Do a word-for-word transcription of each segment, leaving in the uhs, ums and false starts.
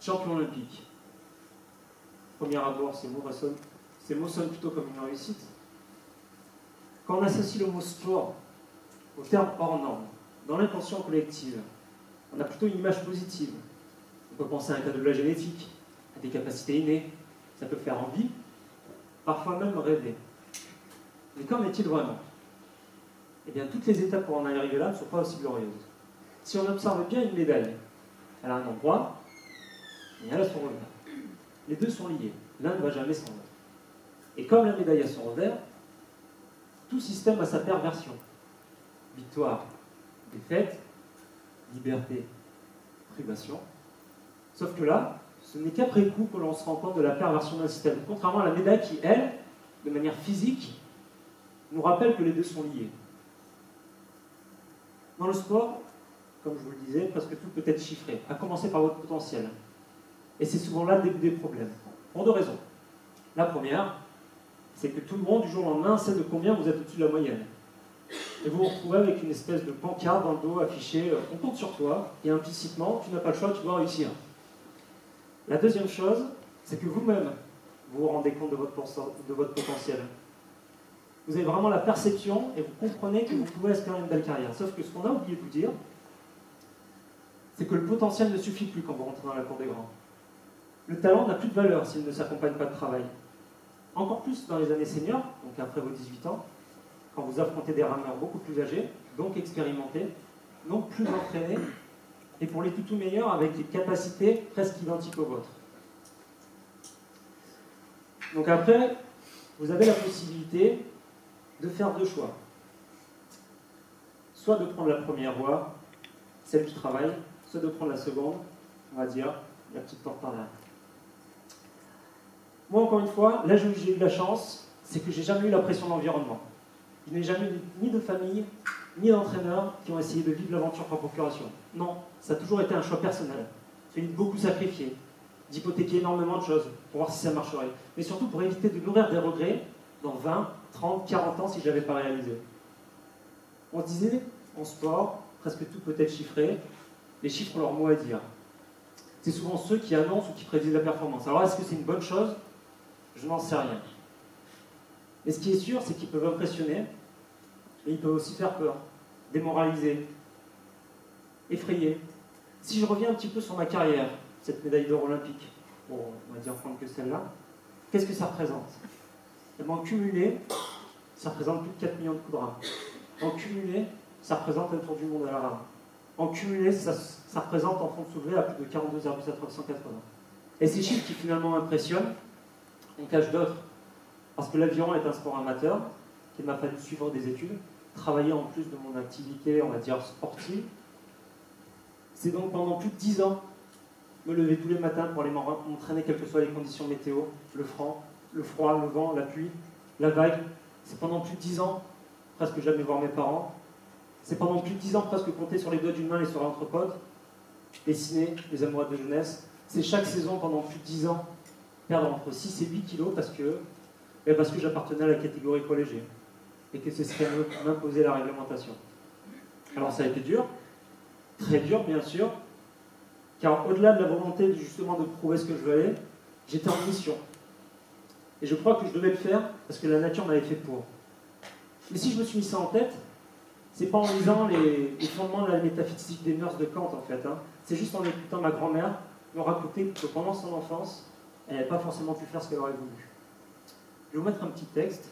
champion olympique. Premier abord, ces mots, sonnent, ces mots sonnent plutôt comme une réussite. Quand on associe le mot sport au terme hors norme, dans l'inconscient collective, on a plutôt une image positive. On peut penser à un cadeau de la génétique, à des capacités innées, ça peut faire envie, parfois même rêver. Mais qu'en est-il vraiment? Eh bien, toutes les étapes pour en arriver là ne sont pas aussi glorieuses. Si on observe bien une médaille, elle a un endroit, et elle a son revers. Les deux sont liés, l'un ne va jamais sans l'autre. Et comme la médaille a son revers, tout système a sa perversion. Victoire, défaite, liberté, privation. Sauf que là, ce n'est qu'après coup que l'on se rend compte de la perversion d'un système. Contrairement à la médaille qui, elle, de manière physique, nous rappelle que les deux sont liés. Dans le sport, comme je vous le disais, presque tout peut être chiffré, à commencer par votre potentiel. Et c'est souvent là le début des problèmes. Pour deux raisons. La première, c'est que tout le monde, du jour au lendemain, sait de combien vous êtes au-dessus de la moyenne. Et vous vous retrouvez avec une espèce de pancarte dans le dos affichée « On compte sur toi » et implicitement, tu n'as pas le choix, tu dois réussir. La deuxième chose, c'est que vous-même, vous vous rendez compte de votre, de votre potentiel. Vous avez vraiment la perception et vous comprenez que vous pouvez espérer une belle carrière. Sauf que ce qu'on a oublié de vous dire, c'est que le potentiel ne suffit plus quand vous rentrez dans la cour des grands. Le talent n'a plus de valeur s'il ne s'accompagne pas de travail. Encore plus dans les années seniors, donc après vos dix-huit ans, quand vous affrontez des rameurs beaucoup plus âgés, donc expérimentés, donc plus entraînés, et pour les toutous meilleurs, avec des capacités presque identiques aux vôtres. Donc après, vous avez la possibilité de faire deux choix. Soit de prendre la première voie, celle du travail, soit de prendre la seconde, on va dire, la petite porte par derrière. Moi, encore une fois, là où j'ai eu de la chance, c'est que j'ai jamais eu la pression de l'environnement. Je n'ai jamais eu ni de famille, ni d'entraîneurs qui ont essayé de vivre l'aventure par procuration. Non, ça a toujours été un choix personnel. Celui de beaucoup sacrifier, d'hypothéquer énormément de choses pour voir si ça marcherait. Mais surtout pour éviter de nourrir des regrets dans vingt, trente, quarante ans si je ne l'avais pas réalisé. On se disait, en sport, presque tout peut être chiffré, les chiffres ont leur mot à dire. C'est souvent ceux qui annoncent ou qui prédisent la performance. Alors est-ce que c'est une bonne chose? Je n'en sais rien. Mais ce qui est sûr, c'est qu'ils peuvent impressionner, mais ils peuvent aussi faire peur, démoraliser, effrayer. Si je reviens un petit peu sur ma carrière, cette médaille d'or olympique, bon, on va dire prendre que celle-là, qu'est-ce que ça représente? Eh bien, en cumulé, ça représente plus de quatre millions de coups de rame. En cumulé, ça représente un tour du monde à la rame. En cumulé, ça, ça représente en fond soulevé à plus de quarante-deux Airbus A trois cent quatre-vingts. Et ces chiffres qui finalement impressionnent, on cache d'autres. Parce que l'aviron est un sport amateur, qu'il m'a fallu suivre des études, travailler en plus de mon activité, on va dire, sportive. C'est donc pendant plus de dix ans, me lever tous les matins pour aller m'entraîner, quelles que soient les conditions météo, le froid, le froid, le vent, la pluie, la vague. C'est pendant plus de dix ans, presque jamais voir mes parents. C'est pendant plus de dix ans, presque compter sur les doigts d'une main les soirées entre potes, dessiner, les amoureux de jeunesse. C'est chaque saison, pendant plus de dix ans, perdre entre six et huit kilos parce que, eh, parce que j'appartenais à la catégorie poids léger et que c'est ce qui m'imposait la réglementation. Alors ça a été dur, très dur bien sûr, car au-delà de la volonté justement de prouver ce que je valais, j'étais en mission. Et je crois que je devais le faire parce que la nature m'avait fait pour. Mais si je me suis mis ça en tête, c'est pas en lisant les, les fondements de la métaphysique des mœurs de Kant en fait. Hein. C'est juste en écoutant ma grand-mère me raconter que pendant son enfance, elle n'avait pas forcément pu faire ce qu'elle aurait voulu. Je vais vous mettre un petit texte.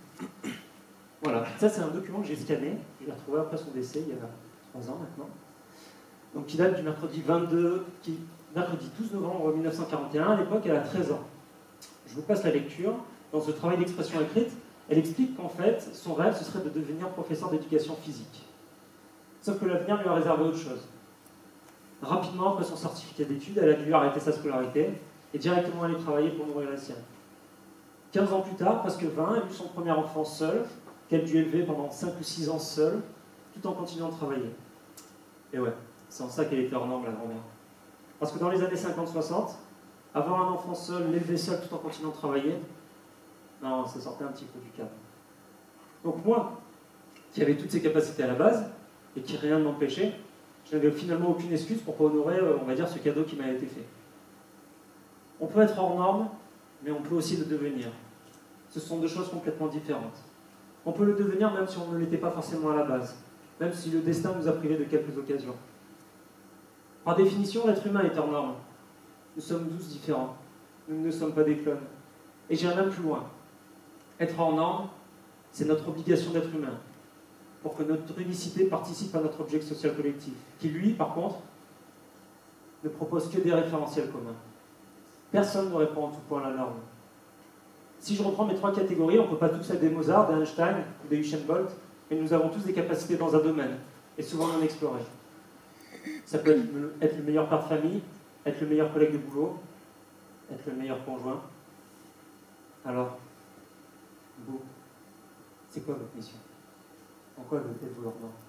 Voilà, ça c'est un document que j'ai scanné. Je l'ai retrouvé après son décès, il y a trois ans maintenant. Donc qui date du mercredi vingt-deux, qui, mercredi douze novembre mille neuf cent quarante et un. À l'époque, elle a treize ans. Je vous passe la lecture. Dans ce travail d'expression écrite, elle explique qu'en fait, son rêve, ce serait de devenir professeur d'éducation physique. Sauf que l'avenir lui a réservé autre chose. Rapidement, après son certificat d'études, elle a dû arrêter sa scolarité et directement aller travailler pour nourrir la sienne. quinze ans plus tard, presque vingt, elle a eu son premier enfant seul, qu'elle a dû élever pendant cinq ou six ans seule, tout en continuant de travailler. Et ouais, c'est en ça qu'elle était hors norme, la grand-mère. Parce que dans les années cinquante soixante, avoir un enfant seul, l'élever seul tout en continuant de travailler, non, ça sortait un petit peu du cadre. Donc moi, qui avais toutes ces capacités à la base, et qui rien ne m'empêchait, je n'avais finalement aucune excuse pour ne pas honorer, on va dire, ce cadeau qui m'a été fait. On peut être hors norme, mais on peut aussi le devenir. Ce sont deux choses complètement différentes. On peut le devenir même si on ne l'était pas forcément à la base, même si le destin nous a privés de quelques occasions. Par définition, l'être humain est hors norme. Nous sommes tous différents. Nous ne sommes pas des clones. Et j'irai même plus loin. Être hors norme, c'est notre obligation d'être humain, pour que notre unicité participe à notre objet social collectif, qui lui, par contre, ne propose que des référentiels communs. Personne ne répond en tout point à la norme. Si je reprends mes trois catégories, on ne peut pas tous être des Mozart, des Einstein ou des Usain Bolt, mais nous avons tous des capacités dans un domaine, et souvent non explorées. Ça peut être le, être le meilleur père de famille, être le meilleur collègue de boulot, être le meilleur conjoint. Alors, vous, c'est quoi votre mission? En quoi êtes-vous hors norme?